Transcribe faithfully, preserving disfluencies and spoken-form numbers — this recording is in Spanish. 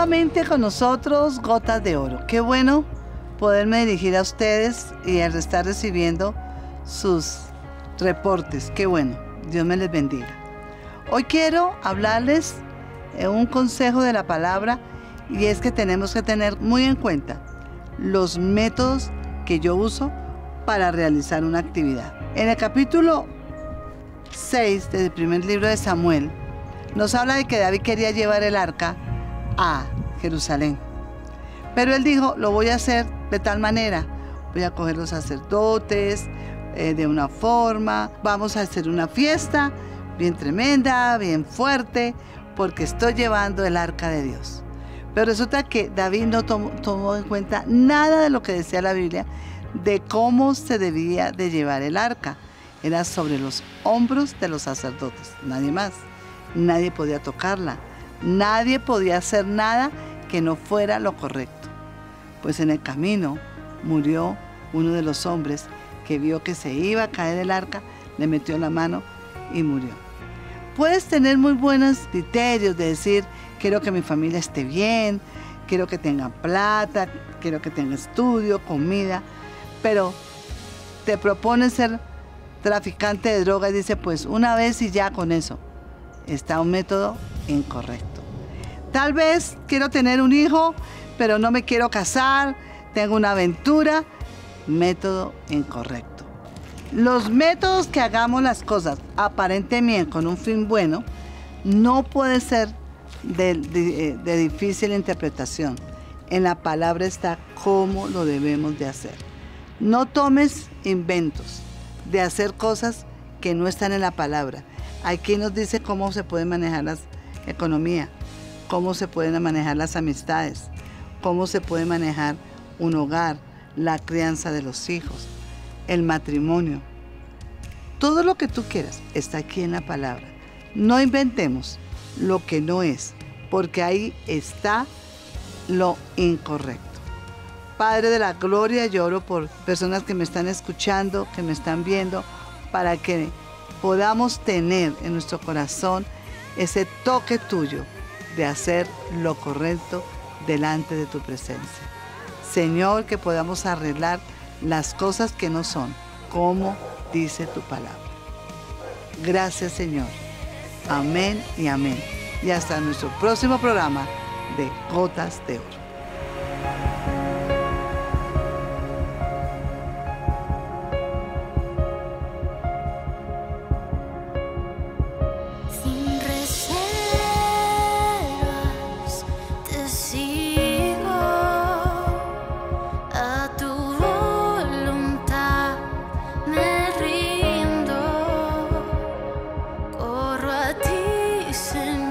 nuevamente con nosotros Gotas de Oro. Qué bueno poderme dirigir a ustedes y al estar recibiendo sus reportes. Qué bueno, Dios me les bendiga. Hoy quiero hablarles de un consejo de la palabra, y es que tenemos que tener muy en cuenta los métodos que yo uso para realizar una actividad. En el capítulo seis del primer libro de Samuel nos habla de que David quería llevar el arca a Jerusalén, pero él dijo: lo voy a hacer de tal manera, voy a coger los sacerdotes eh, de una forma, vamos a hacer una fiesta bien tremenda, bien fuerte, porque estoy llevando el arca de Dios. Pero resulta que David no tomó, tomó en cuenta nada de lo que decía la Biblia de cómo se debía de llevar el arca. Era sobre los hombros de los sacerdotes, nadie más. Nadie podía tocarla, nadie podía hacer nada que no fuera lo correcto. Pues en el camino murió uno de los hombres que vio que se iba a caer el arca, le metió la mano y murió. Puedes tener muy buenos criterios de decir: quiero que mi familia esté bien, quiero que tenga plata, quiero que tenga estudio, comida, pero te propones ser traficante de droga y dice: pues una vez y ya con eso. Está un método incorrecto. Tal vez quiero tener un hijo, pero no me quiero casar, tengo una aventura. Método incorrecto. Los métodos que hagamos las cosas aparentemente con un fin bueno no puede ser de, de, de difícil interpretación. En la palabra está cómo lo debemos de hacer. No tomes inventos de hacer cosas que no están en la palabra. Aquí nos dice cómo se puede manejar la economía, cómo se pueden manejar las amistades, cómo se puede manejar un hogar, la crianza de los hijos, el matrimonio. Todo lo que tú quieras está aquí en la palabra. No inventemos lo que no es, porque ahí está lo incorrecto. Padre de la gloria, yo oro por personas que me están escuchando, que me están viendo, para que podamos tener en nuestro corazón ese toque tuyo de hacer lo correcto delante de tu presencia. Señor, que podamos arreglar las cosas que no son, como dice tu palabra. Gracias, Señor. Amén y amén. Y hasta nuestro próximo programa de Gotas de Oro. Señor.